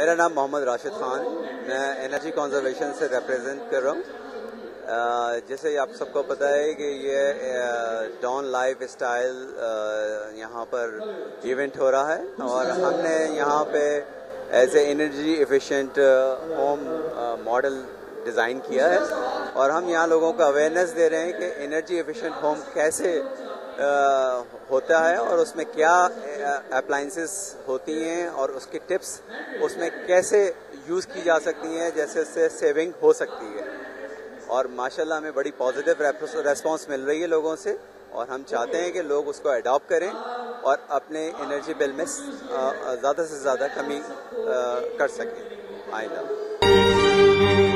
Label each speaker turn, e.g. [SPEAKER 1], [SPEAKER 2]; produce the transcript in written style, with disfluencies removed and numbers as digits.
[SPEAKER 1] मेरा नाम मोहम्मद राशिद खान, मैं एनर्जी कंजर्वेशन से रिप्रेजेंट कर रहा हूँ। जैसे आप सबको पता है कि ये डॉन लाइफ स्टाइल यहाँ पर इवेंट हो रहा है और हमने यहाँ पे as a energy efficient home model design किया है और हम यहाँ लोगों को अवेयरनेस दे रहे हैं कि एनर्जी एफिशिएंट होम कैसे होता है और उसमें क्या अप्लायंसेस होती हैं और उसकी टिप्स उसमें कैसे यूज़ की जा सकती हैं, जैसे इससे सेविंग हो सकती है। और माशाल्लाह हमें बड़ी पॉजिटिव रेस्पॉन्स मिल रही है लोगों से और हम चाहते हैं कि लोग उसको अडॉप्ट करें और अपने एनर्जी बिल में ज़्यादा से ज़्यादा कमी कर सकें आइंदा।